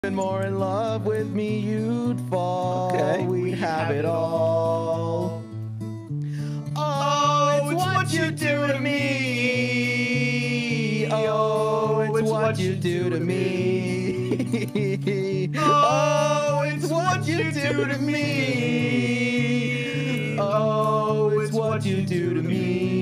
been more in love with me, you'd fall. Okay. We'd have it all. Oh, it's what you do to me. Oh, it's what you do to me. Oh, it's what you do to me. Oh, it's what you do to me.